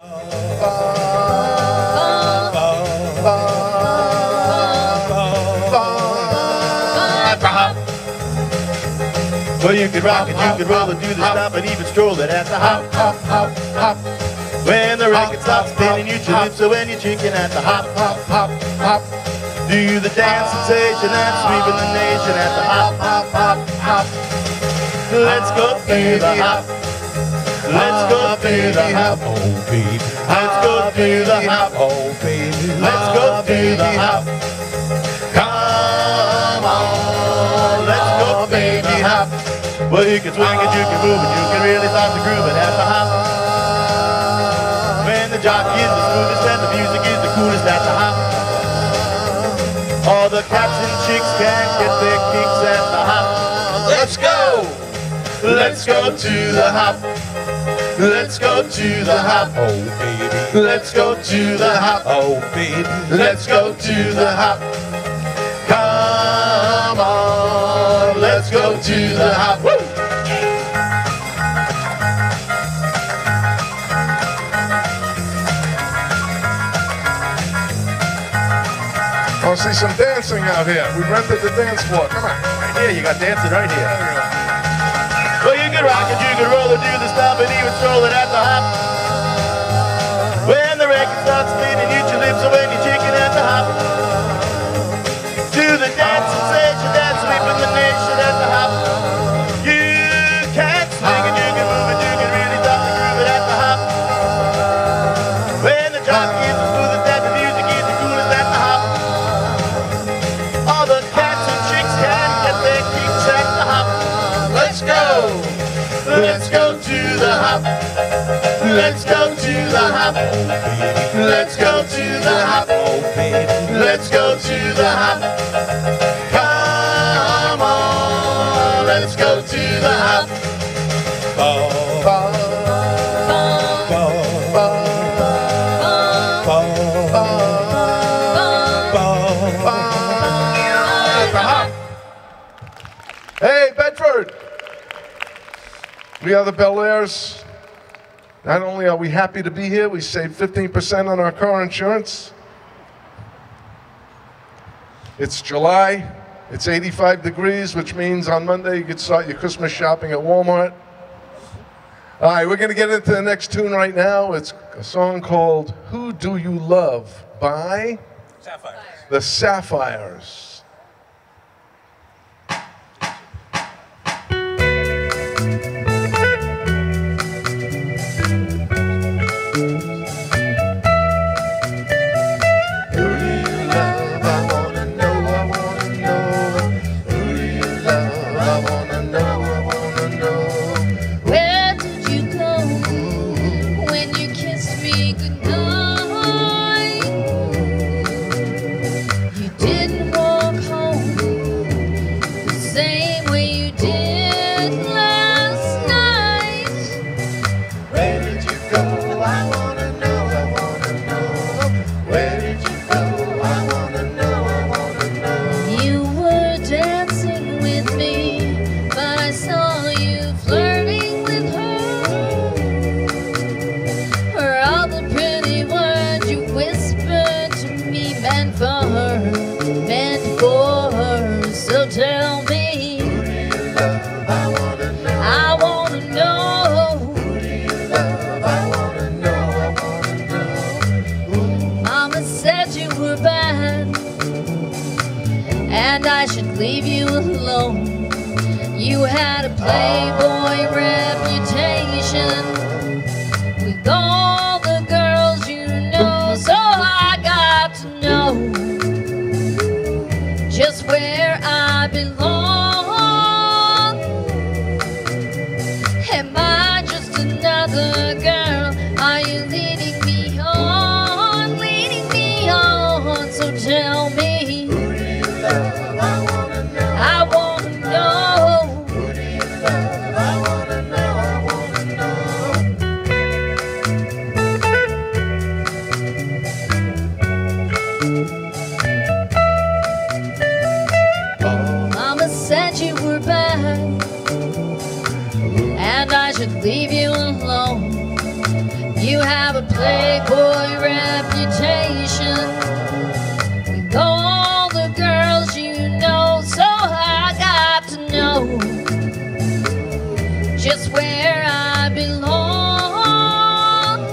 Well, you could rock it, you could roll it, do the stop, and even stroll it at the hop, hop, hop, hop. When the record stops spinning, you calypso when you're chicken at the hop, hop, hop, hop. Do the dance sensation that's sweeping the nation at the hop, hop, hop, hop. Let's go do the hop. Let's go do the hop, oh baby. Let's go do the hop, oh baby. Let's go do the hop. Come on, let's go baby hop. Well, you can swing it, you can move it, you can really start to groove it at the hop. When the jockey is the smoothest and the music is the coolest at the hop. All the cats and chicks can get their kicks at the hop. Let's go! Let's go to the hop. Let's go to the hop, oh baby. Let's go to the hop, oh baby. Let's go to the hop. Come on, let's go to the hop. Woo! I want to see some dancing out here. We rented the dance floor. Come on. Right here, you got dancing right here. There we go. Well, you can rock it, you can roll it, do the stop, and even stroll it at the hop. When the record starts spinning, you lips when you're chicken at the hop. Do the dance sensation that's sweeping the nation at the hop. You can swing it, you can move it, you can really stop the groove it at the hop. When the jockey is the smoothest and the music is the coolest at the hop. All the cats and chicks can get their kicks at the hop. Let's go! Let's go to the hop. Let's go to the hop. Let's go to the hop. Let's go to the hop. Come on, let's go to the hop. Hey, Bedford! We are the Bel Airs. Not only are we happy to be here, we saved 15% on our car insurance. It's July. It's 85 degrees, which means on Monday you can start your Christmas shopping at Walmart. All right, we're going to get into the next tune right now. It's a song called Who Do You Love by Sapphires. The Sapphires. And I should leave you alone. You had a playboy reputation with all the girls you know, so I got to know just where I belong. Am I just another girl? Are you leading me on, leading me on? So tell me, I wanna know. Who do you love? I wanna know, I wanna know. Mama said you were bad, and I should leave you alone. You have a playboy reputation with all the girls you know, so I got to know just where I belong.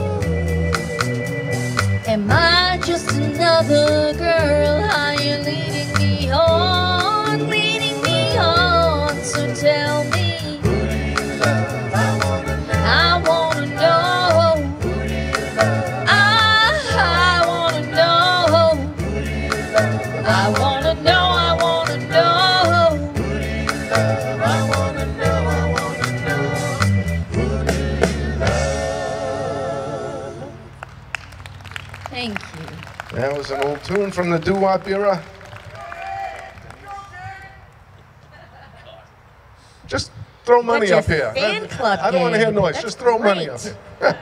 Am I just another girl? Are you leading me on, leading me on? So tell me, I wanna know. I wanna know. I wanna know. I wanna know. I wanna know. I wanna know. Thank you. That was an old tune from the doo-wop era. Just throw money your up here. fan club I don't want to hear game. noise. That's Just throw money great. up here.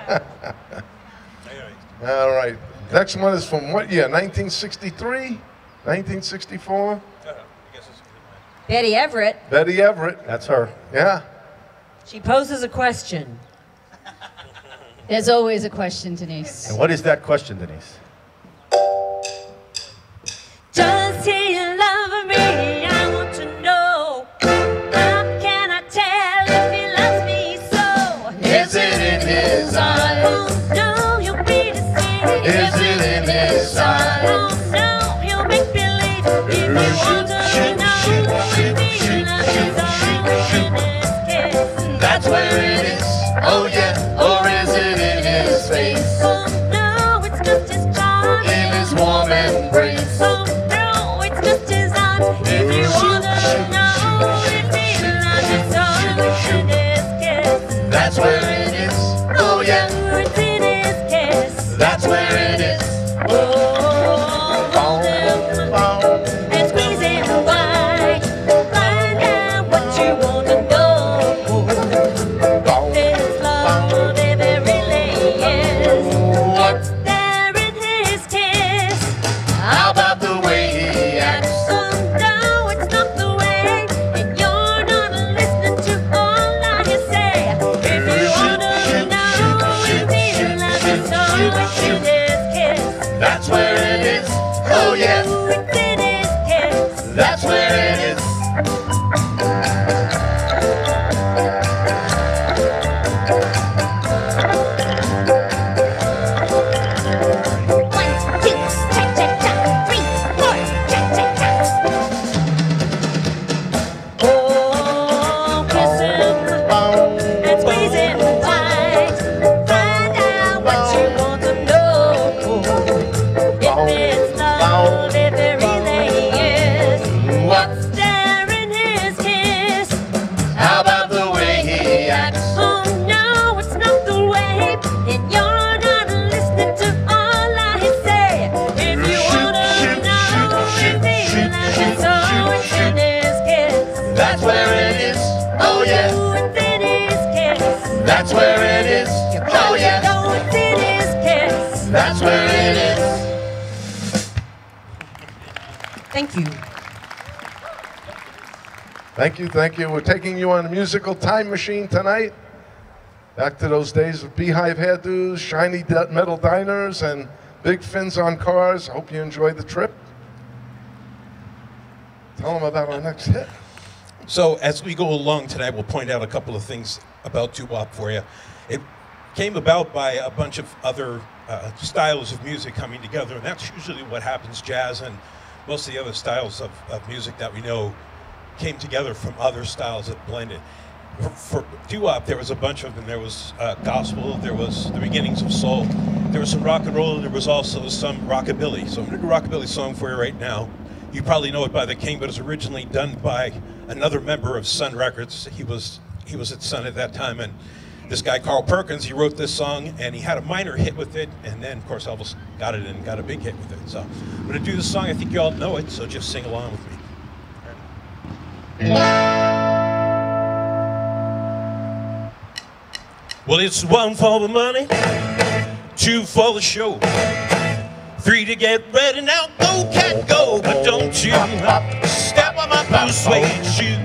All right. Next one is from what year? 1963? 1964? Betty Everett. Betty Everett. That's her. Yeah. She poses a question. There's always a question, Denise. And what is that question, Denise? Does he love me? I want to know. How can I tell if he loves me so? Is it in his eyes? Oh no, you'll be deceived. Is it in his eyes? Oh no, he'll make believe. If you want to know, That's where it is. Oh yeah. Or is it in his face? oh no, it's just his charm. In his warm embrace? Oh no, it's just his arm. If you want to know if he loves you so, it's in his kiss. That's where it is. Oh yeah. It's in his kiss. That's where it is. Hold him and squeeze him wide. Find out what you want to know. His love, if it really is. What's there in his kiss? How about the way he acts? Oh no, it's not the way, and you're not listening to all I say. If you wanna know if he loves you so, it's in his kiss. That's where it is. Oh yeah. It's in his kiss. That's where it is. One, two, cha-cha-cha. 3, 4, cha-cha-cha. Oh, kiss him and squeeze him tight. Find out what you want to know. If it's love, if it really is. What's there in his kiss? How about the way he acts? Oh no, it's not the way, and you're not listening to all I say. If you wanna know if he loves you so, it's in his kiss. That's where it is. Oh yeah. It's in his kiss. That's where it is. Oh yeah. No, it's in his kiss. That's where it is. Thank you. Thank you, thank you. We're taking you on a musical time machine tonight. Back to those days of beehive hairdos, shiny metal diners, and big fins on cars. Hope you enjoyed the trip. Tell them about our next hit. So as we go along tonight, we'll point out a couple of things about doo-wop for you. It came about by a bunch of other styles of music coming together, and that's usually what happens. Jazz and most of the other styles of music that we know came together from other styles that blended. For doo-wop, there was a bunch of them. There was gospel, there was the beginnings of soul, there was some rock and roll, and there was also some rockabilly. So I'm gonna do a rockabilly song for you right now. You probably know it by The King, but it was originally done by another member of Sun Records. He was at Sun at that time, and this guy Carl Perkins, he wrote this song, and he had a minor hit with it, and then of course Elvis got it and got a big hit with it. So I'm gonna do this song. I think you all know it, so just sing along with me. Well, it's 1 for the money, 2 for the show, 3 to get ready. Now go, cat, go, but don't you step on my blue suede shoe.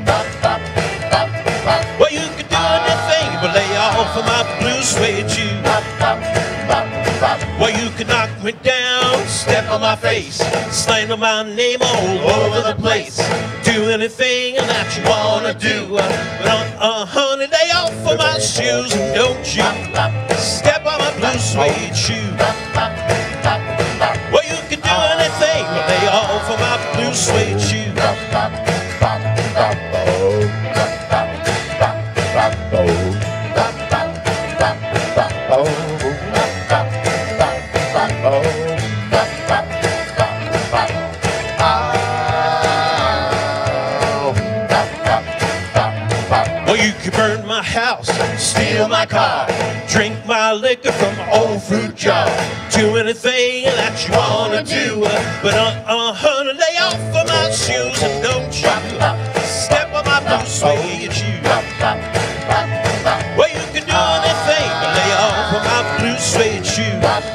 Well, you could do anything but lay off of my blue suede shoe. Well, you can knock me down, step on my face, slander my name all over the place. Do anything that you wanna do, but on honey, lay off of my shoes, and don't you step on my blue suede shoe. Well, you can do anything, but lay off of my blue suede shoe. Well, you can burn my house, steal my car, drink my liquor from an old fruit jar. Do anything that you wanna do, but honey, lay off of my shoes, and don't you step on my blue suede shoe. Well, you can do anything, but lay off of my blue suede shoe.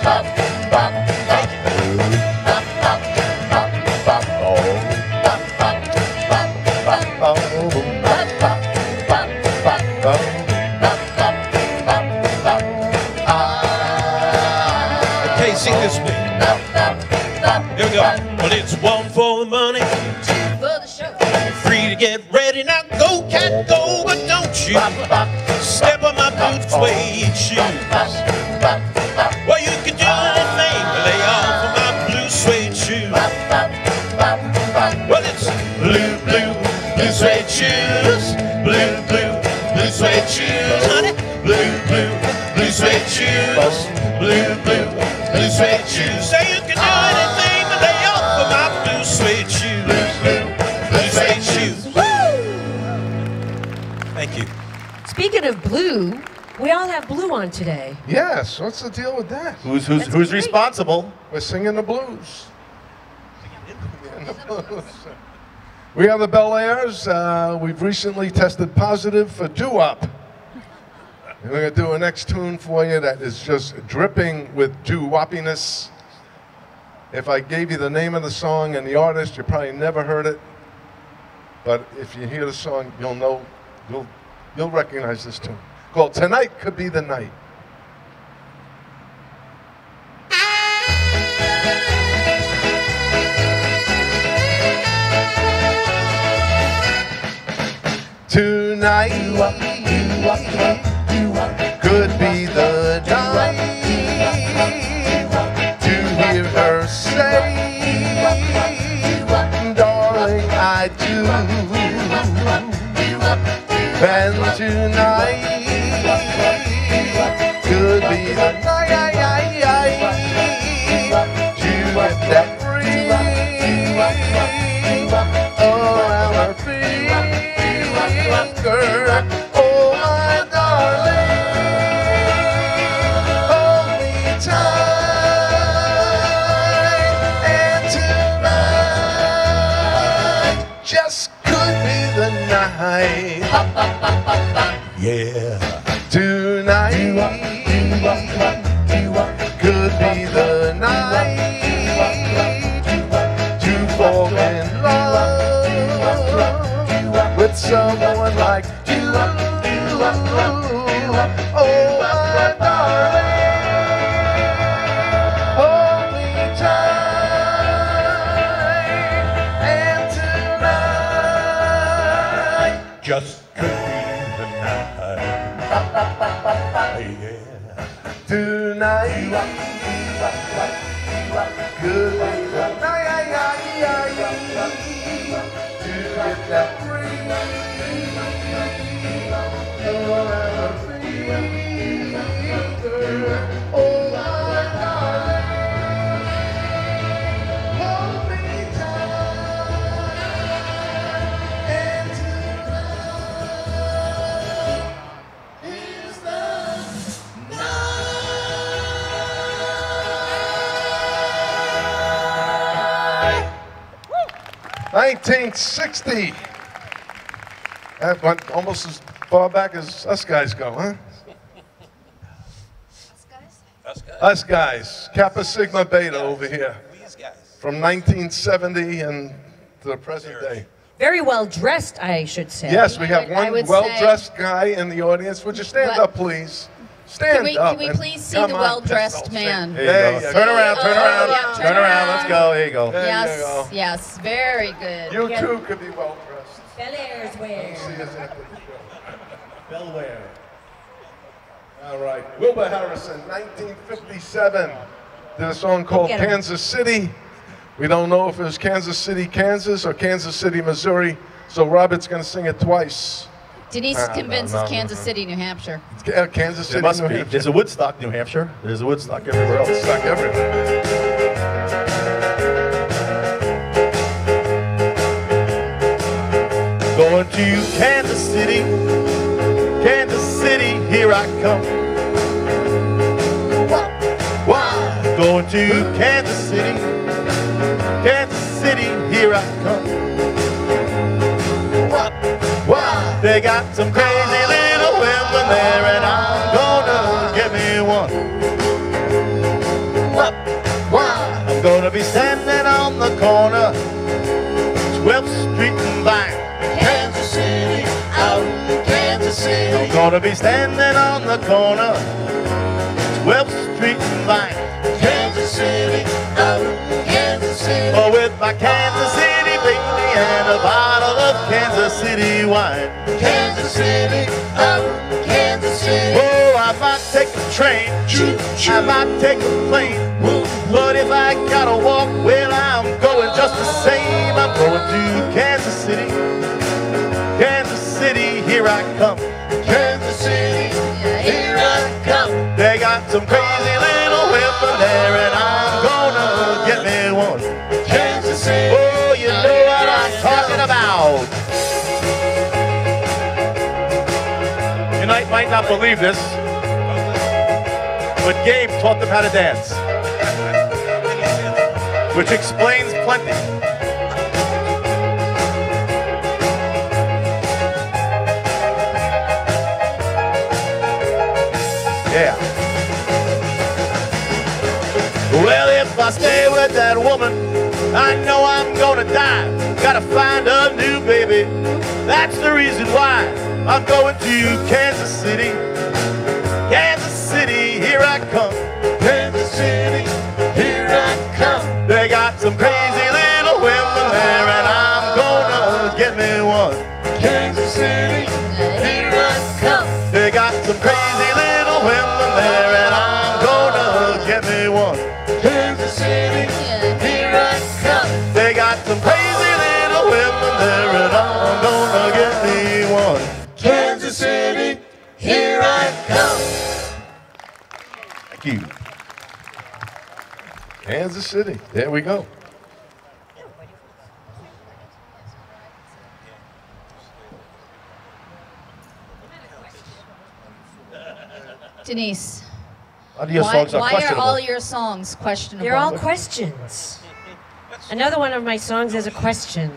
Okay, sing this with me. Here we go. Well, it's one for the money, For the show. free to get ready. Now go, cat, go, but don't you step on my blue suede shoes. Well, you can do anything, but lay off of my blue suede shoes. Well, it's blue, blue, blue suede shoes. Blue, blue, blue suede shoes, honey. Blue, blue, blue suede shoes. Blue, blue, blue suede shoes. Say you can do anything, but lay off of my blue suede shoes. Blue, blue suede shoes. Thank you. Speaking of blue, we all have blue on today. Yes, what's the deal with that? Who's That's great. responsible? We're singing the blues. We are the Bel Airs. We've recently tested positive for doo-wop. And we're going to do a next tune for you that is just dripping with doo-woppiness. If I gave you the name of the song and the artist, you probably never heard it. But if you hear the song, you'll know, you'll recognize this tune. Called Tonight Could Be the Night. Tonight could be the night to hear her say, darling, I do. And tonight could be the night to get that ring around her finger. Oh, my darling, hold me tight. And tonight just could be the night. Yeah. Tonight could be the night to fall in love with someone like you. Oh, my darling, hold me tight. And tonight Just could be the night. Yeah. tonight could be the night to get that ring around her finger. Oh, my darling, hold me tight. And tonight is the night. 1960. That went almost as far back as us guys go, huh? Us guys. Us guys. Kappa Sigma Beta over here. These guys. From 1970 and to the present day. Very well dressed, I should say. Yes, we have I one would well-dressed guy in the audience. Would you stand But- up, please? Stand up. Can we and please see come the on, well-dressed Pistol, man? There There you go. you Turn go. around, turn Oh, around, yeah, turn around. Let's go. There you go. There you Yes, go. yes, very good. You too could be well dressed. Bel Air's wear. See us after the show. Delaware. All right. Wilbur Harrison, 1957, did a song called Get 'em. Kansas City. We don't know if it was Kansas City, Kansas, or Kansas City, Missouri. So Robert's going to sing it twice. Denise No, convinces no, Kansas no. City, New Hampshire. Kansas City, There must New be. Hampshire. There's a Woodstock, New Hampshire. There's a Woodstock everywhere else. Stuck everywhere. Going to Kansas City, here I come. Why? Going to Kansas City, here I come. Why? They got some crazy little women there, and I'm gonna get me one. Why? I'm gonna be standing on the corner, 12th Street and Vine. Kansas City, out in Kansas City. I'm gonna be standing on the corner, 12th Street and Vine. Kansas City, out in Kansas City. Oh, with my Kansas City baby and a bottle of Kansas City wine. Kansas City, out in Kansas City. Oh, I might take a train, I might take a plane. But if I gotta walk, well, I'm going just the same. I'm going to Kansas City, here I come. Kansas City, here I come. They got some crazy little women there, and I'm gonna get me one. Kansas City, oh, you know what I'm talking about. You might not believe this, but Gabe taught them how to dance, which explains plenty. Yeah. Well, if I stay with that woman, I know I'm gonna die. Gotta find a new baby. That's the reason why I'm going to Kansas City. Kansas City, here I come. Kansas City, here I come. They got some crazy little women there, and I'm gonna get me one. Kansas City, here I come. They got some crazy little women there, and I'm gonna get me one. Kansas City, here I come. They got some crazy little women there, and I'm gonna get me one. Kansas City, here I come. Thank you. Kansas City. There we go. Denise, A lot of your songs are why are questionable. all your songs questionable? They're all questions. Another one of my songs is a question.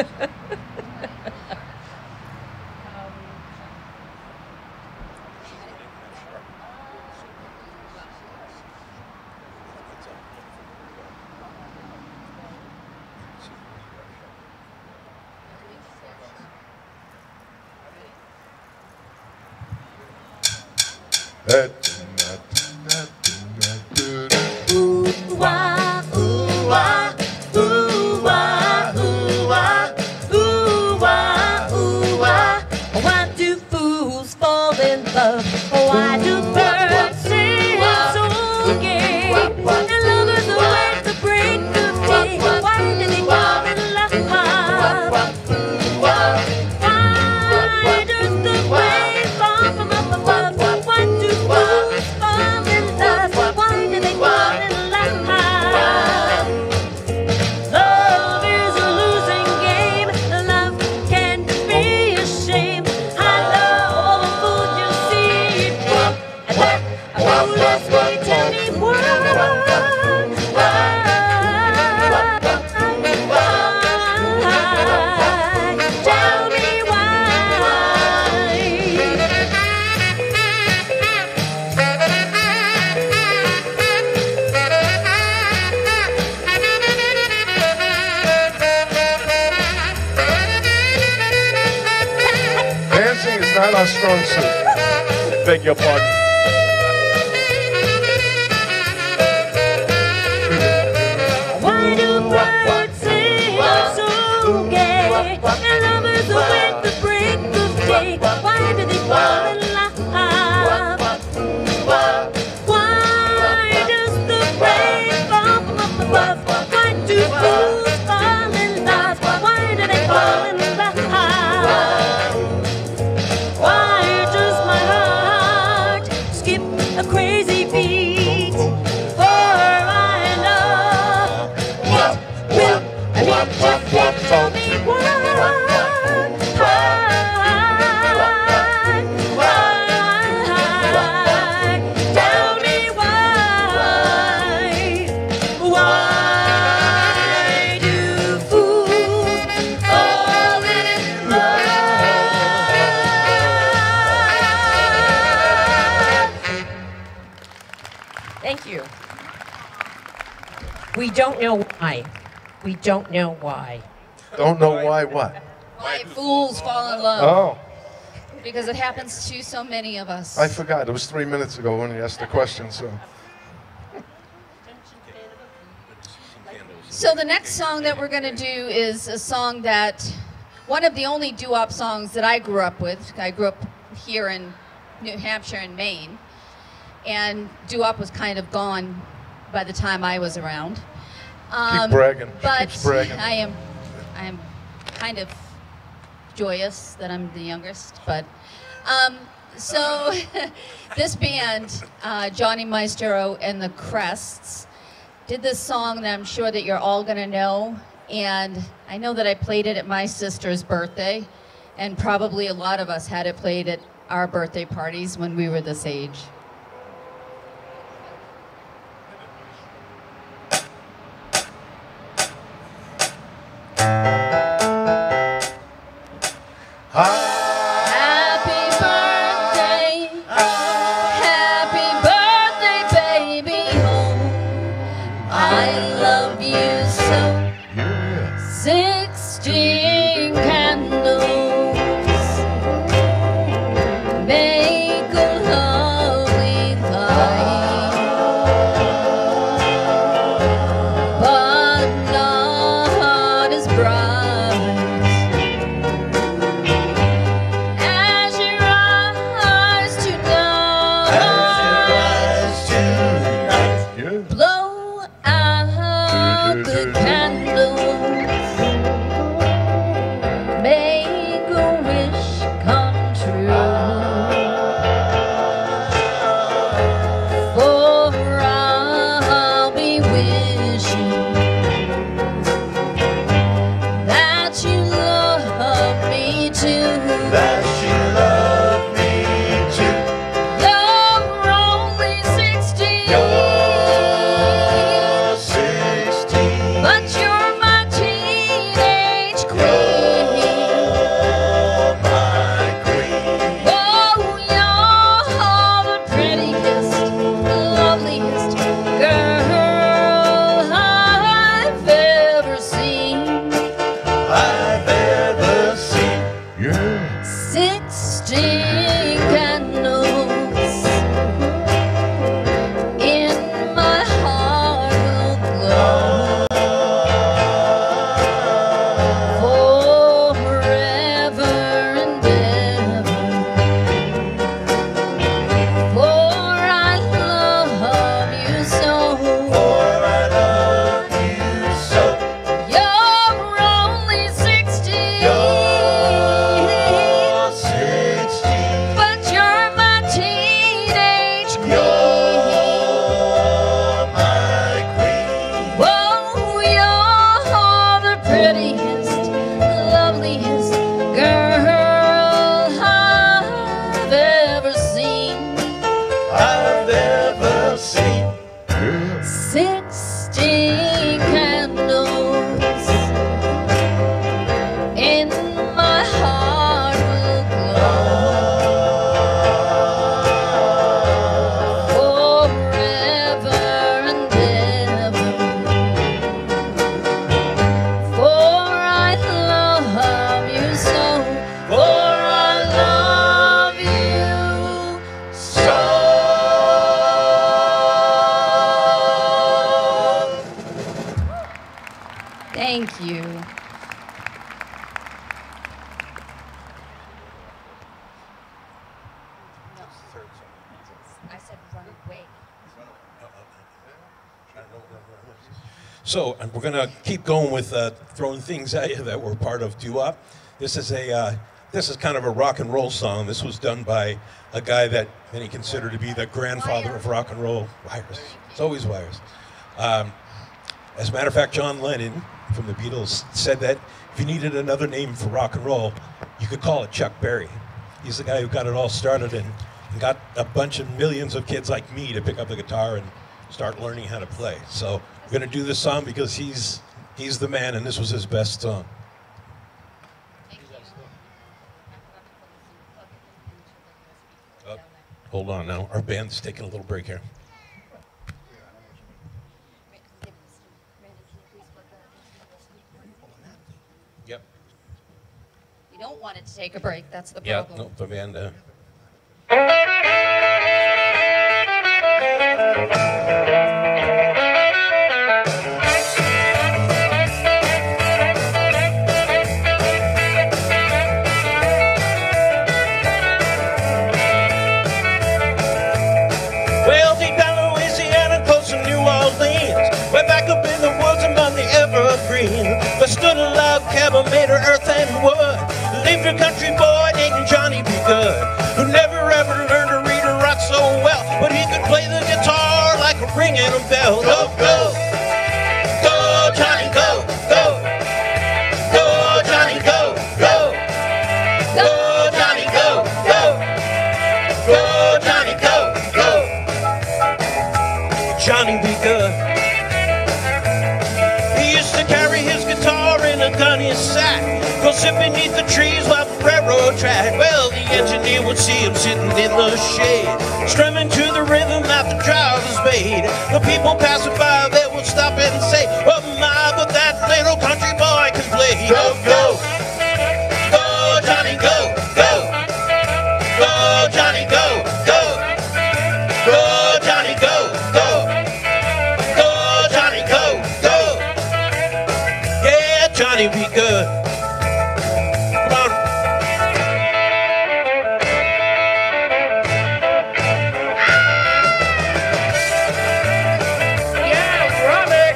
Ooh-wah, ooh-wah, ooh-wah, ooh-wah, ooh-wah, ooh-wah. Why do fools fall in love? Why do birds sing so gay? And love is a way to break the day. Why do they fall in love? Why does the rain fall from up above? Why do fools fall in love? Why do they fall in love? Love is a losing game. Love can be a shame. I love all the fools you see. And that foolish boy, tell me why. Tell me why. Dancing is not our strong suit. Beg your pardon. We don't know why. We don't know why. Don't know why what? Why fools fall in love. Oh, Because it happens to so many of us. I forgot. It was 3 minutes ago when you asked the question, so. So the next song that we're going to do is a song that, one of the only doo-wop songs that I grew up with. I grew up here in New Hampshire and Maine, and doo-wop was kind of gone by the time I was around. Keep bragging. But Keeps bragging. I am kind of joyous that I'm the youngest. But so this band, Johnny Maestro and the Crests, did this song that I'm sure that you're all gonna know, and I know that I played it at my sister's birthday, and probably a lot of us had it played at our birthday parties when we were this age. Happy birthday, baby, oh, I love you so. 16 candles make a lovely light, but not as bright as your eyes tonight. Blow out the candles, make a wish come true. For I'll be wishing that you love me too. That you love me too. You're only 16, You're 16. but you're my teenage queen. You're my queen. Oh, you're the prettiest, loveliest girl I've ever seen. I've ever seen. 16 candles in my heart will glow forever and ever. For I love you so. For I love you so. You're only 16, You're 16. but you're my teenage queen. You're my queen. Whoa, you're the prettiest, loveliest girl I've ever seen. I've ever seen. 16 candles in my heart will glow forever and ever. For I love you so. For I love you so. Thank you. I said run away. So we're going to keep going with throwing things at you that were part of doo-wop. This is kind of a rock and roll song. This was done by a guy that many consider to be the grandfather of rock and roll. Wires. It's always wires. As a matter of fact, John Lennon from the Beatles said that if you needed another name for rock and roll, you could call it Chuck Berry. He's the guy who got it all started and got a bunch of millions of kids like me to pick up the guitar and start learning how to play. So we're going to do this song because he's the man, and this was his best song. Oh, hold on now. Our band's taking a little break here. Yep. You don't want it to take a break. That's the Yeah. problem. No, the band. Well, deep down Louisiana, close to New Orleans, way back up in the woods among the evergreen, there stood a log cabin made of earth and wood. Lived a country boy named Johnny B. Good, who never ever learned to read or write so well, but he could play the guitar like a ringing a bell. Go, go, go, Johnny, go, go, go, Johnny, go, go, go, Johnny, go, go, go, Johnny, go, go. Johnny be good. He used to carry his guitar in a gunny sack, go sit beneath the trees while the railroad track. Well, the engineer would see him sitting in the shade, strumming to the rhythm that the drivers made. The people passing by, they would stop and say, oh my, but that little country boy can play. Go, go, go, Johnny, go, go, go, Johnny, go, go, go, Johnny, go, go, go, Johnny, go, go. Yeah, Johnny be good. Come on. Yeah, Robbie.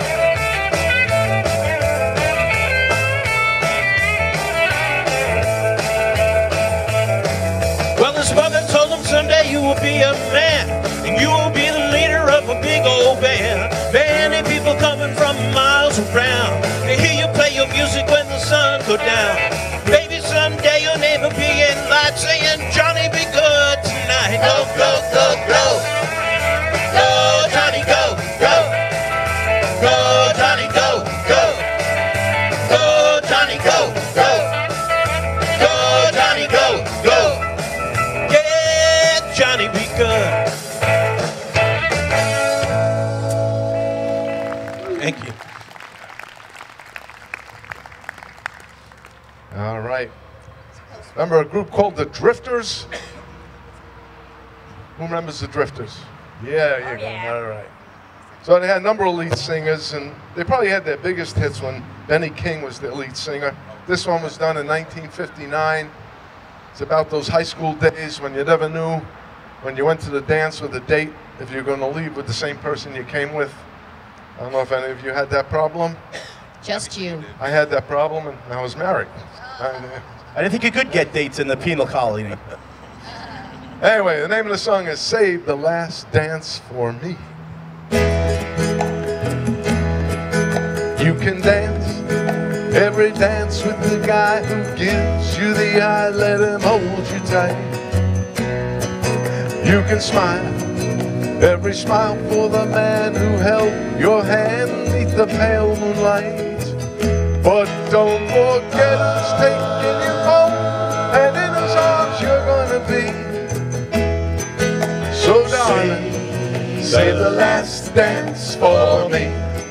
Well, his mother told him someday you will be a man, and you will be the leader of a big old band. Many people coming from miles around to hear you play your music when the sun go down. Maybe someday your name will be in lights saying, Johnny, be good tonight. Go, go, go, go. Go, Johnny, go, go. Go, Johnny, go, go. Go, Johnny, go, go. Go, Johnny, go, go. Yeah, Johnny, be good. Thank you. All right. Remember a group called the Drifters? Who remembers the Drifters? Yeah, you go. yeah. All right. So they had a number of lead singers, and they probably had their biggest hits when Benny King was their lead singer. This one was done in 1959. It's about those high school days when you never knew when you went to the dance with a date if you're going to leave with the same person you came with. I don't know if any of you had that problem. Just you. I had that problem, and I was married. I didn't think you could get dates in the penal colony. Anyway, the name of the song is Save the Last Dance for Me. You can dance every dance with the guy who gives you the eye, let him hold you tight. You can smile every smile for the man who held your hand beneath the pale moonlight. But don't forget who's taking you home, and in his arms you're gonna be. So darling, save the last dance for me.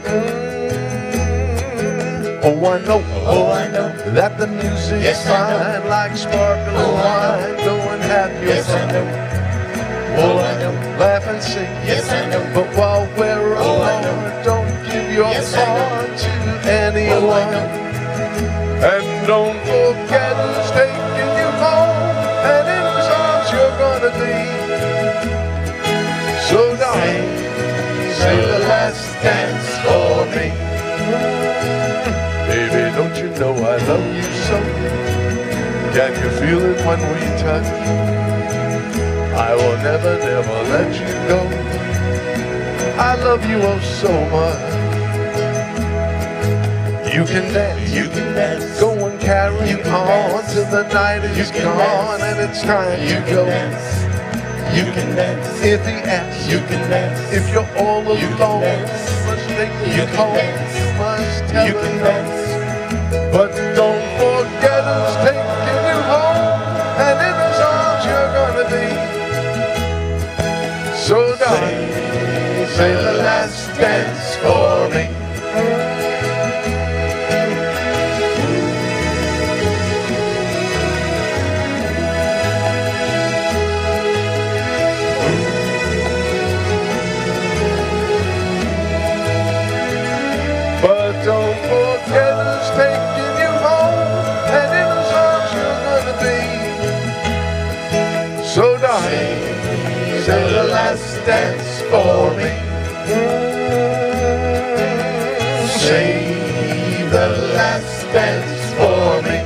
Oh, I know that the music's fine, like sparkling wine. Go and have your fun. Oh, I know, laugh and sing. Yes, I know. But while we're alone, don't give your heart to anyone. And don't forget who's taking you home, and in whose arms you're gonna be. So darling, save the last dance for me. Baby, don't you know I love you so? Can you feel it when we touch? I will never, never let you go. I love you oh so much. You can dance, go and carry on till the night is gone and it's time to go. You can dance if he asks. You can dance if you're all alone. You must take you home. You must tell him no. But don't forget who's taking you home, and in his arms you're gonna be. So darling, say the last dance for me. dance for me. Save the last dance for me.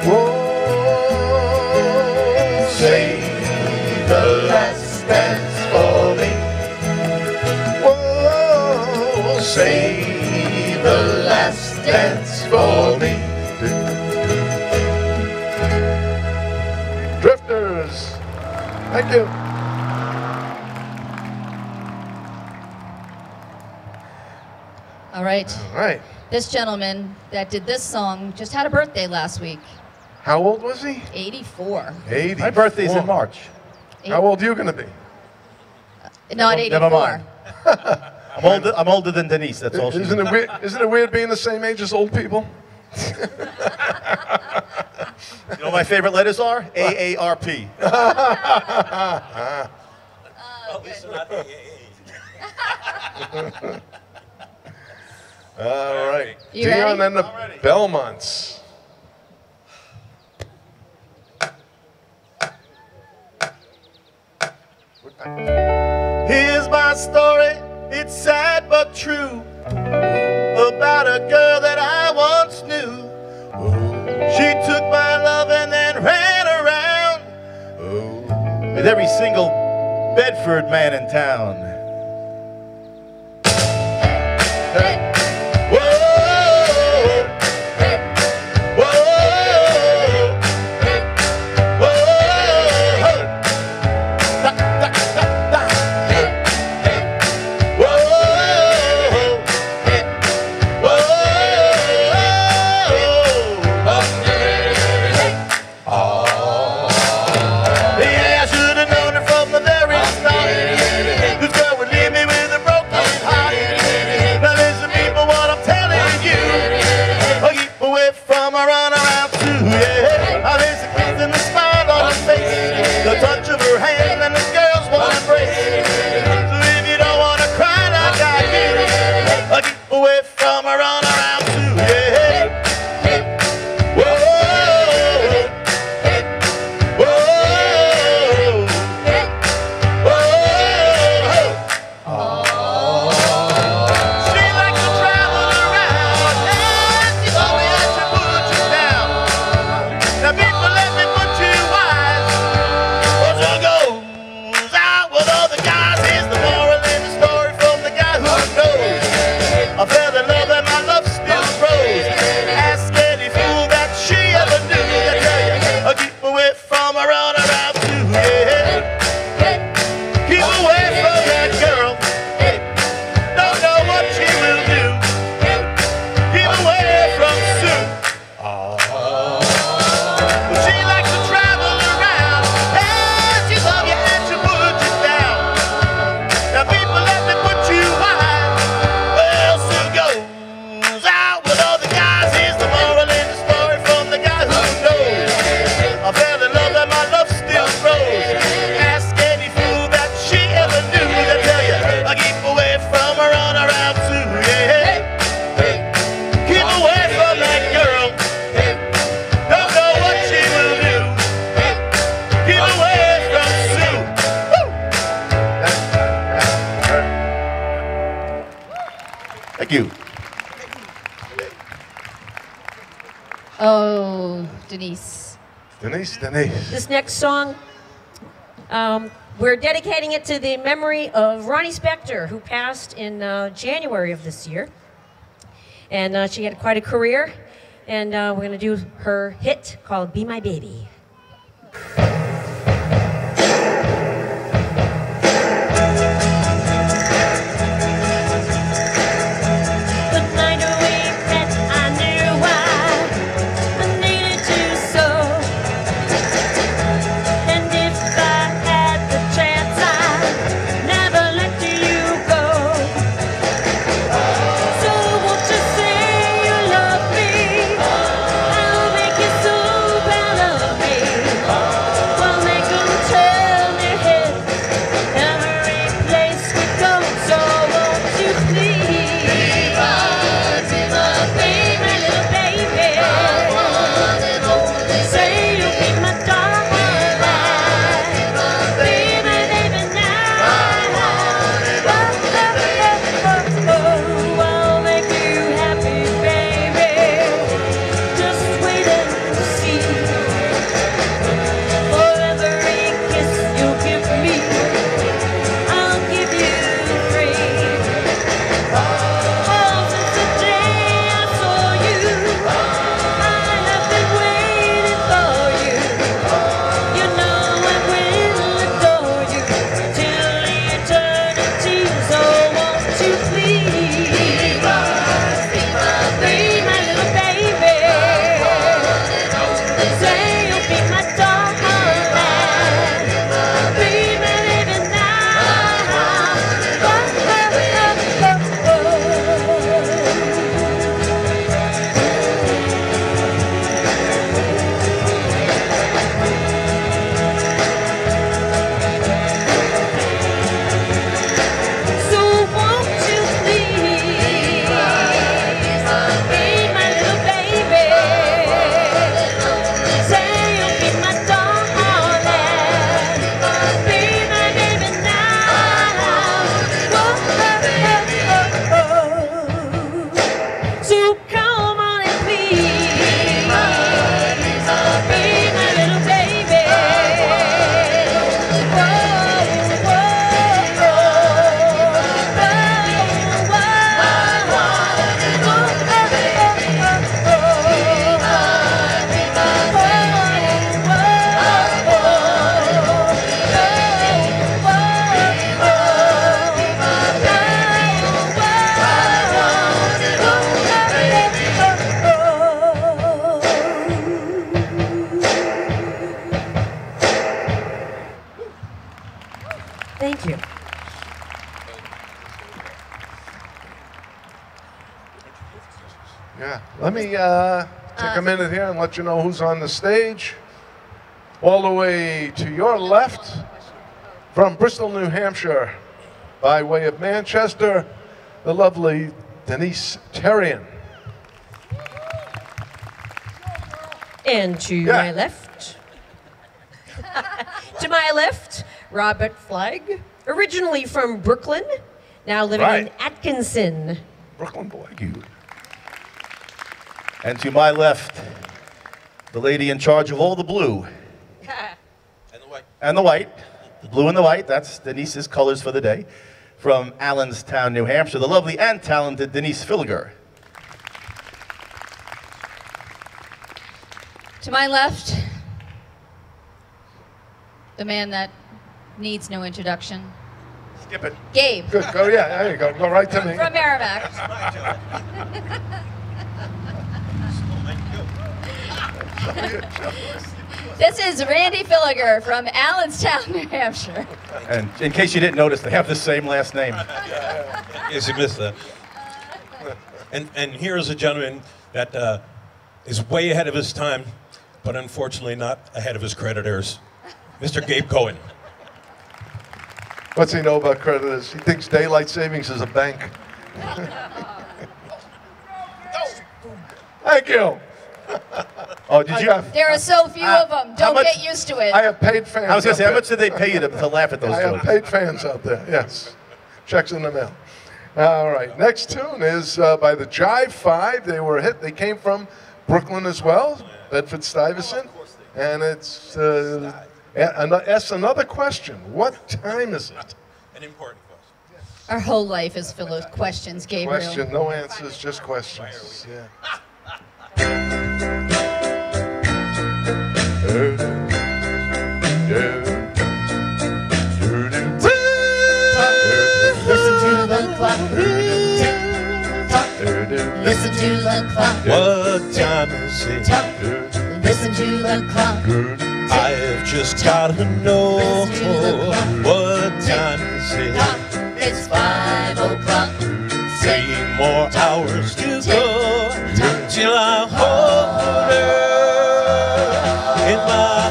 Whoa, save the last dance for me. Whoa, save the last dance for me. Drifters, thank you. All right. All right. This gentleman that did this song just had a birthday last week. How old was he? 84. 80. My birthday's in March. How old are you going to be? Not 84. Never mind. I'm older than Denise. That's all. Isn't it weird being the same age as old people? You know what my favorite letters are? AARP. At least not AAA. All right. You Dion ready? and the Belmonts. Here's my story. It's sad but true. About a girl that I once knew. She took my love and then ran around with every single Bedford man in town. Whoa, whoa, whoa, da, da, da, da. Whoa, yeah, I should have known her from the very start. This girl would leave me with a broken heart. Now listen, people, what I'm telling you. Oh, keep away from her, run around too, yeah. I miss the kiss and the smile on her face, the touch of her hand and the girl's one embrace. So if you don't want to cry like I do, oh, keep away from her, run around too, yeah. Whoa, whoa, whoa. She likes to travel around, and she told me I should put you down. Now people, let me put you wise. What she goes out with other guys. Here's the moral in the story from the guy who knows. I fell in love and my love still grows. Ask any fool that she ever knew. They tell you, keep away from her, run around too, yeah. Keep away from that girl. Don't know what she will do. Keep away from Sue. But she likes to travel around, and she love you and she put you down. Now people, let me put you wise. Well, Sue goes out with other guys. Here's the moral in the story from the guy who knows. I fell in love and my love still grows. Ask any fool that she ever knew. They tell you, keep away from her, run around too, yeah. Keep away from that girl. Don't know what she will do. Keep away from Sue. Woo! Thank you. Oh, Denise. Denise. This next song, we're dedicating it to the memory of Ronnie Spector, who passed in January of this year. And she had quite a career. And we're going to do her hit called Be My Baby. The night we met, I knew I needed you so. And if I had the chance, I'd never let you go. So won't you say you love me? I'll make you so proud of me. Yeah. Let me take a minute here and let you know who's on the stage. All the way to your left, from Bristol, New Hampshire, by way of Manchester, the lovely Denise Terrian. And to my left, Robert Flagg, originally from Brooklyn, now living in Atkinson. Brooklyn boy. And to my left, the lady in charge of all the blue. And the white. And the white. The blue and the white, that's Denise's colors for the day. From Allenstown, New Hampshire, the lovely and talented Denise Filliger. To my left, the man that needs no introduction, Skip it. Gabe Good. Go, yeah, there you go. Go right to me. from Merrimack. This is Randy Filliger from Allenstown, New Hampshire. And in case you didn't notice, they have the same last name. Yes, you missed that. And here's a gentleman that is way ahead of his time, but unfortunately not ahead of his creditors, Mr. Gabe Cohen. What's he know about creditors? He thinks daylight savings is a bank. Thank you. Oh, did you? There are so few of them. Don't get used to it. I have paid fans. I was going to say, how out much did they pay you to laugh at those there. I have jokes? paid fans out there, yes. Checks in the mail. All right, next tune is by the Jive Five. They were a hit. They came from Brooklyn as well, Bedford Stuyvesant. And it's ask another question. What time is it? An important question. Our whole life is filled with questions, Gabriel. Question, no answers, just questions. Yeah. Listen to the clock. Listen to the clock. What time is it? Listen to the clock. I've just gotta know what time is it? It's 5 o'clock. 3 more hours to go till I hold her in my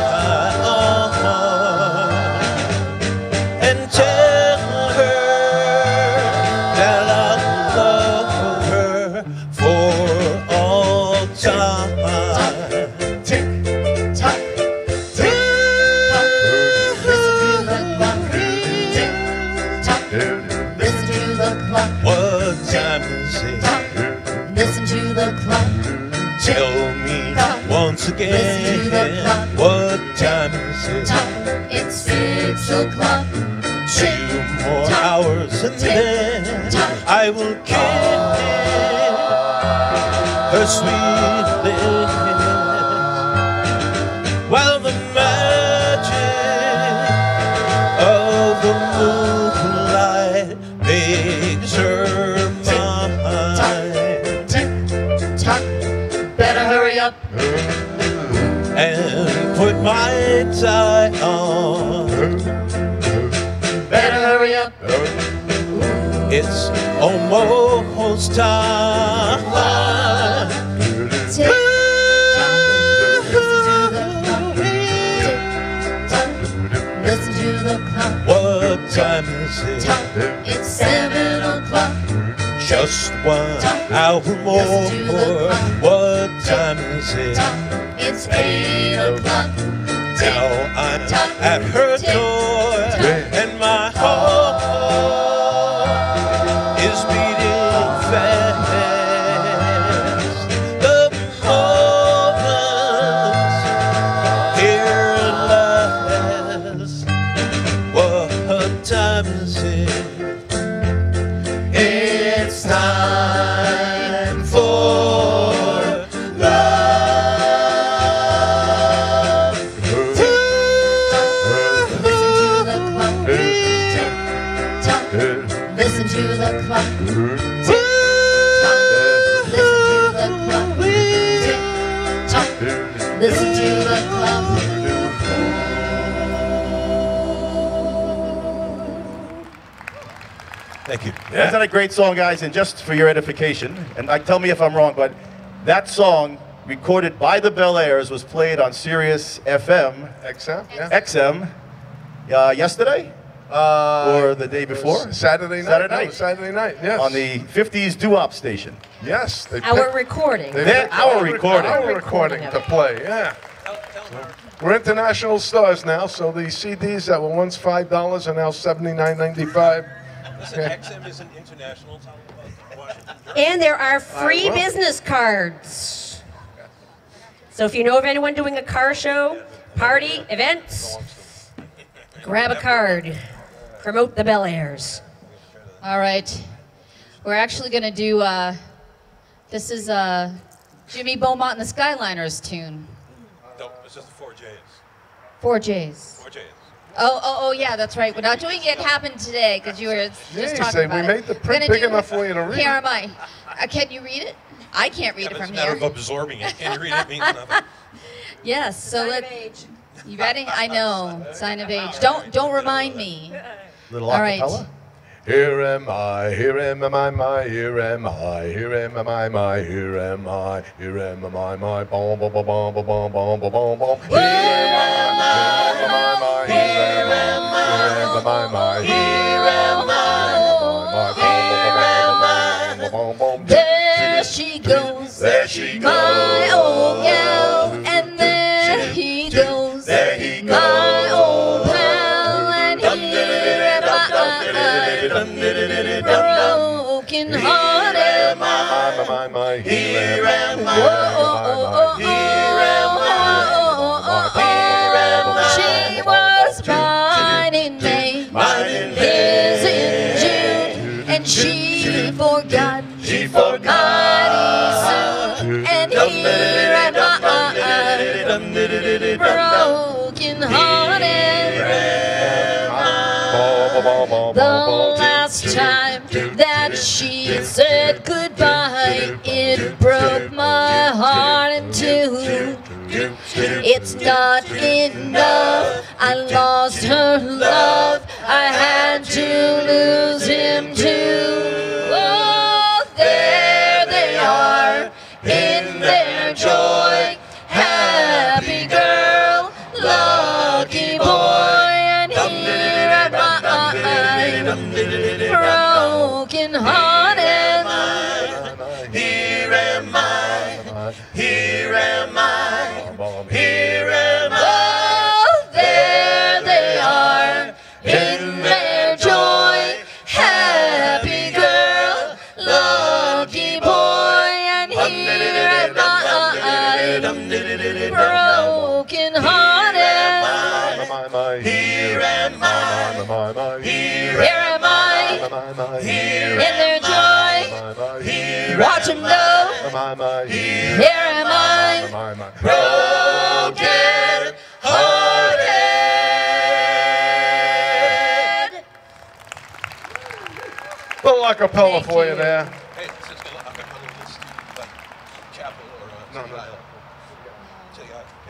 arms and tell her that I love her for all time. Tick tock. Tick tock. Listen to the clock. Tick tock. Listen to the clock. What time is it? Listen to the clock. Tell me once again, what time is it? It's 6 o'clock. 2 more hours and then I will kiss her sweet lips while the magic of the moonlight makes her mine. Tick tock. Better hurry up. And put my tie on. Better hurry up. It's almost time. Tick tock. Listen to the clock. What time is it? It's 7 o'clock. Just 1 hour more. What time is it? It's 8 o'clock. Now I'm at her door and my heart is beating fast. The moments here at last. What time is it? It's time for love. Listen to the clock. Listen to the clock. Thank you. Isn't that a great song, guys? And just for your edification, and tell me if I'm wrong, but That song, recorded by the Bel Airs, was played on Sirius FM, XM, yeah. XM, yesterday or the day before? Saturday night. Saturday night. No, Saturday night, yes. On the 50s doo-wop station. Yes. They Our picked- recording. they They're picked our recording. Our recording to play, yeah. We're international stars now, so the CDs that were once $5 are now $79.95. Listen, XM is an international town of Washington. And there are free will. business cards. So if you know of anyone doing a car show, party, events, grab a card. Promote the Bel Airs. All right. We're actually going to do, this is Jimmy Beaumont and the Skyliners tune. No, it's just the 4 J's. 4 J's. 4 J's. Oh, yeah, that's right. We're not doing It Happened Today because you were just talking Say, about we it. made the print We're gonna big do enough for you to read. Here am I. Can you read it? I can't read it It's from a matter here. of absorbing it. Can you read it? Means nothing. Yes, so let's. You ready? I know. Sign of age. Don't remind me. Little All right. acapella. Here am I, here am I, my, here am I, here am I, my, here am I, here am I, my, bom, bom, bom, bom, bom, bom, bom, bom, bom, bom. Here am I, here am I, my, here am I, bom, bom, bom, bom, bom. There she goes. There she My old gal. And there he goes. There he goes. My old pal. And here am I. Broken hearted. My, here am I, She was mine in May, his in June, and she forgot mighty soon. And here am I, broken hearted. The last time that she said goodbye, it broke my heart in two. It's not enough, I lost her love, I had to lose him too. Oh, there they are, in their joy, happy girl, lucky boy, and here am I, broken hearted. Here am I, here am I, here am I. Oh, there they are, in their joy, happy girl, lucky boy, and here am I, broken hearted. Here am I, Here am I, in their joy, watch them go. Here am I, broken hearted. Little acapella for you there. Hey, since the acapella list, like chapel or No. City Isle. City Isle, okay.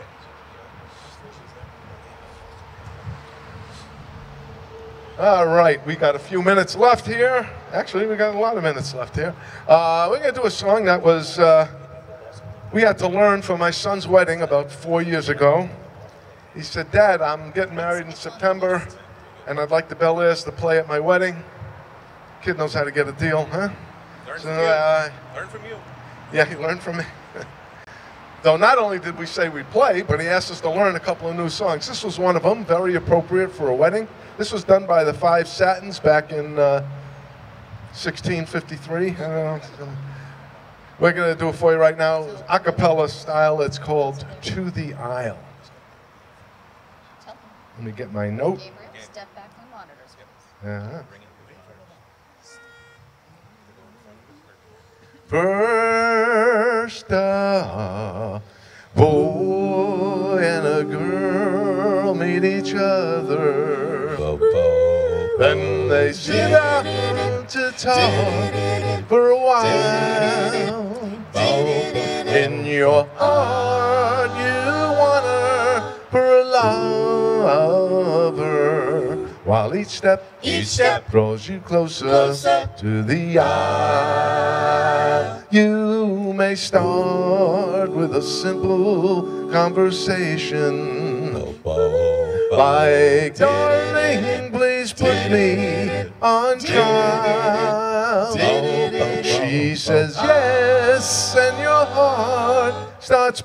All right, we got a few minutes left here. Actually, we got a lot of minutes left here. We're going to do a song that was, we had to learn for my son's wedding about 4 years ago. He said, Dad, I'm getting married in September, and I'd like the Bel Airs to play at my wedding. Kid knows how to get a deal, huh? Learn So, from you. Learn from you. Yeah, he learned from me. Though not only did we say we'd play, but he asked us to learn a couple of new songs. This was one of them, very appropriate for a wedding. This was done by the Five Satins back in 1653. I don't know. We're going to do it for you right now, a cappella style. It's called To the Isle. Let me get my note. Step back from the monitors. Uh-huh. First a boy and a girl meet each other. Then they sit down to talk for a while. In your heart you want her for a lover, while each step draws you closer to the isle. You may start with a simple conversation. Like, darling, please put me on trial. She says yes, and your heart starts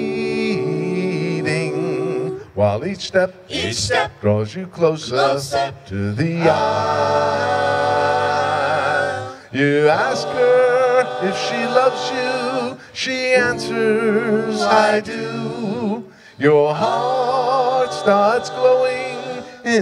beating, while each step draws you closer to the aisle. You ask her if she loves you, she answers, I do. Your heart starts glowing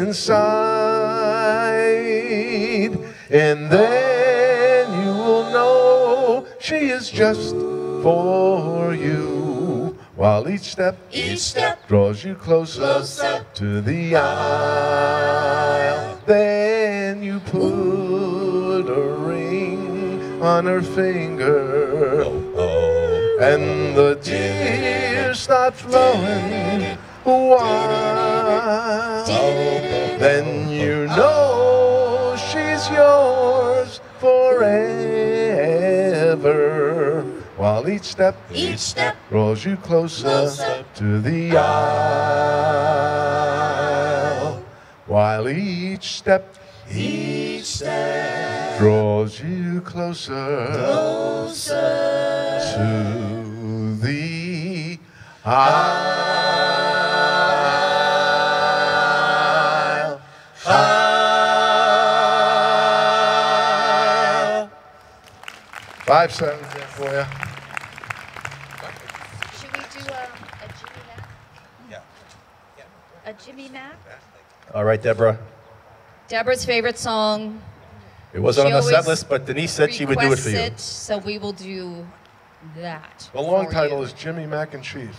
inside, and then you will know she is just for you, while each step draws you closer to the aisle. Then you put a ring on her finger, and the tears start flowing wild. Then you know she's yours forever, while each step draws you closer to the aisle. While each step draws you closer to the aisle. 5 seconds there for you. Should we do a Jimmy Mac? Yeah. A Jimmy Mac? All right, Deborah. Deborah's favorite song. It wasn't She on the set always list, but Denise said she would do it for you. requests so we will do that. The long for title you. is Jimmy Mac and Cheese.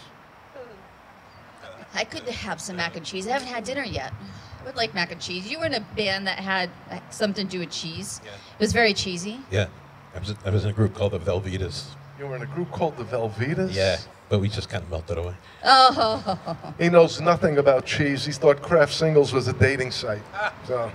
I could have some mac and cheese. I haven't had dinner yet. I would like mac and cheese. You were in a band that had something to do with cheese. Yeah. It was very cheesy. Yeah. I was in a group called the Velvetas. You were in a group called the Velvetas? Yeah. But we just kind of melted away. Oh. He knows nothing about cheese. He thought Kraft Singles was a dating site. So.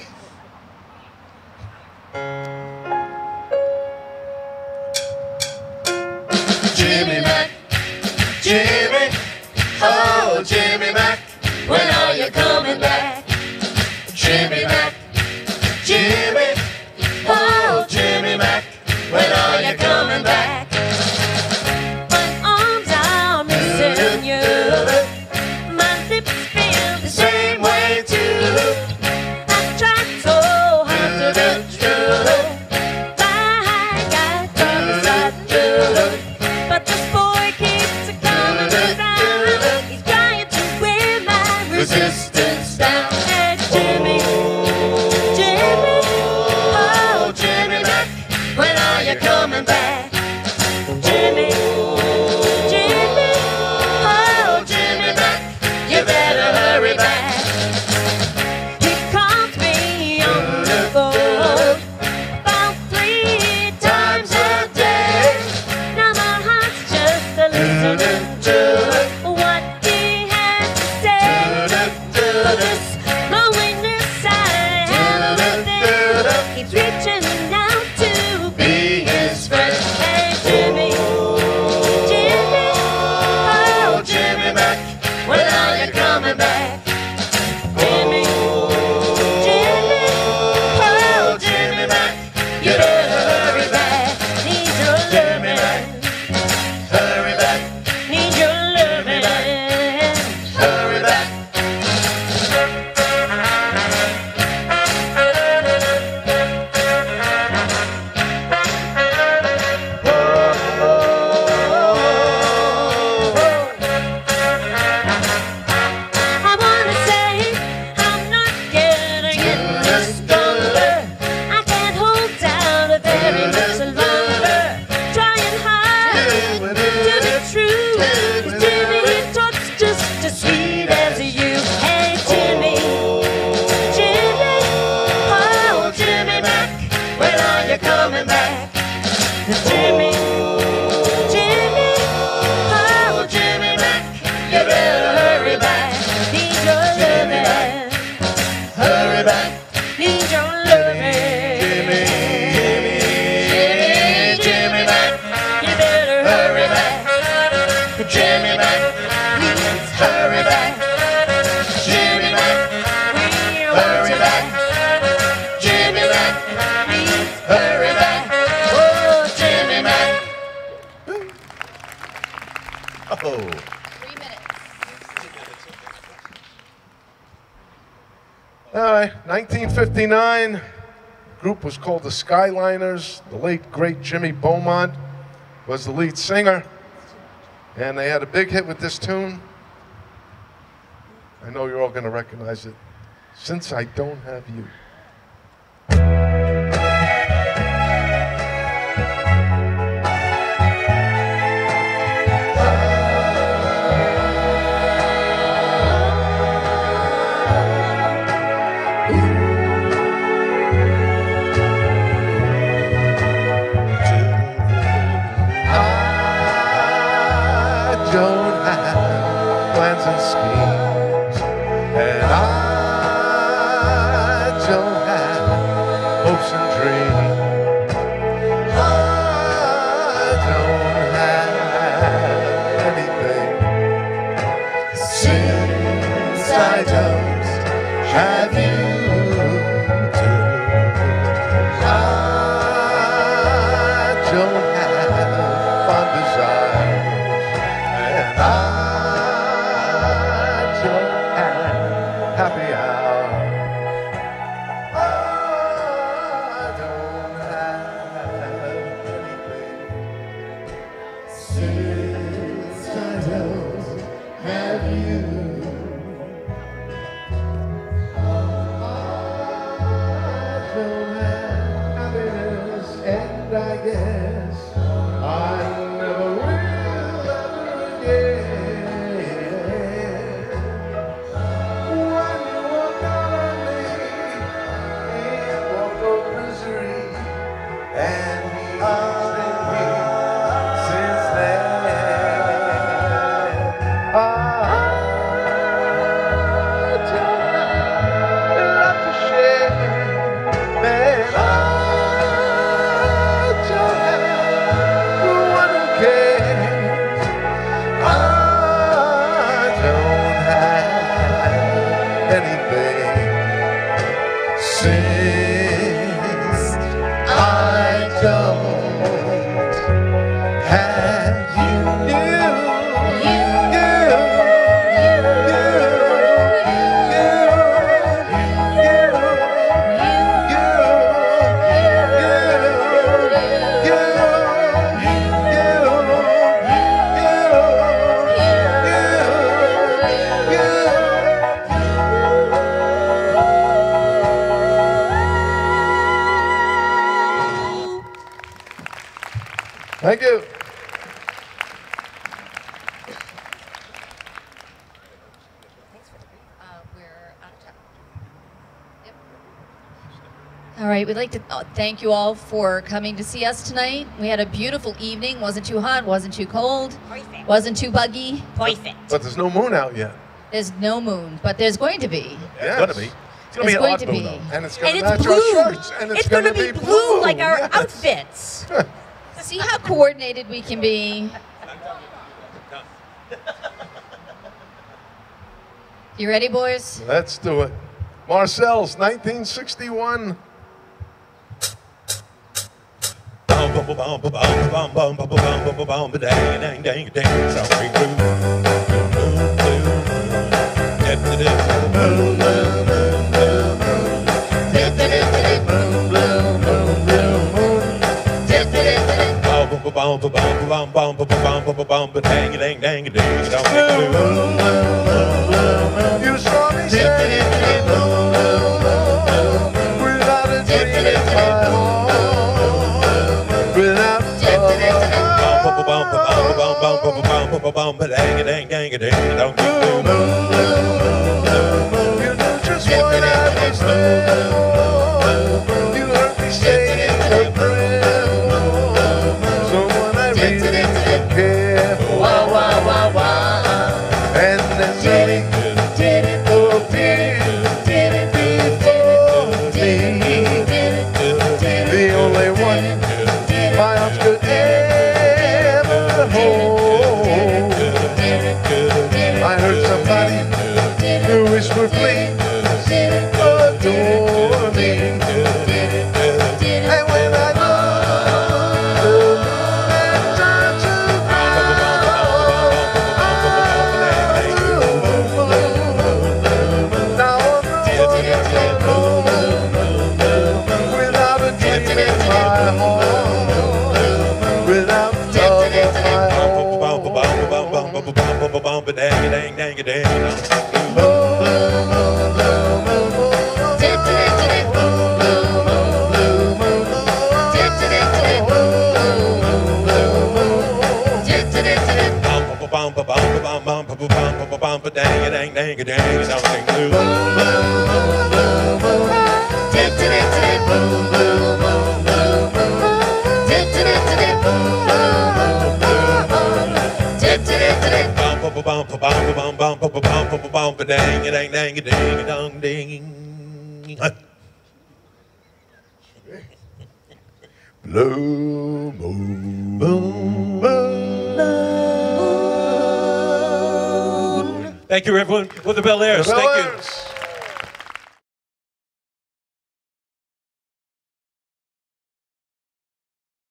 Jimmy Mac, Jimmy, oh Jimmy Mac, when are you coming back? Jimmy Mac, Jimmy, oh Jimmy Mac, when are you coming back? My arms are missing you. My lips feel the Same way too. I tried so hard to be true. I got promised to, but this boy keeps coming around. He's trying to wear my resistance down. Hey, Jimmy, Jimmy, Oh Jimmy Mac, when are you coming back? Oh. 3 minutes. All right, 1959. Group was called the Skyliners. The late, great Jimmy Beaumont was the lead singer. And they had a big hit with this tune. I know you're all going to recognize it. Since I Don't Have You. And schemes, and I don't have hopes and dreams. I don't have anything since I don't have you. I don't have fond desires, and happy hour. I don't have anything since I don't have you. I don't have happiness, and I guess I never will ever again. And he's been here since then. I don't have love to share, man. I don't have one who cares. I don't have anything since I don't have you. Thank you. We're out of time. Yep. All right, we'd like to thank you all for coming to see us tonight. We had a beautiful evening. Wasn't too hot, wasn't too cold, Perfect. wasn't too buggy. Perfect. But there's no moon out yet. There's no moon, but there's going to be. It's gonna be. It's gonna There's be going an to odd moon, be. though. And it's going And to it's match blue. our shirts. And It's going to be blue like our yes. outfits. See how coordinated we can be. You ready, boys? Let's do it. Marcel's 1961. You saw me standing without a dream in my heart, without you knew just what I was there. You heard me saying a prayer, someone I really care for. And then suddenly the only one my arms could ever hold. I heard somebody who whispered, please adore me. And when I a dang a dong ding blue. Bum bum bum bum bum bum bum bum bum bum dang a dang dang a dang a dong ding. Blue moon. Boom, boom. Thank you, everyone. With the Bel Airs. The Bel Thank you. Airs.